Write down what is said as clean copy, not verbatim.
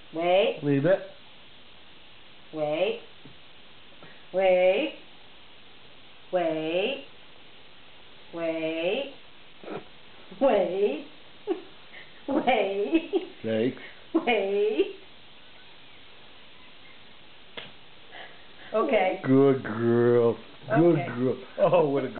Wait. Leave it. Wait. Wait. Wait. Wait. Wait. Wait. Thanks. Wait. Okay. Good girl. Good Okay. girl. Oh, what a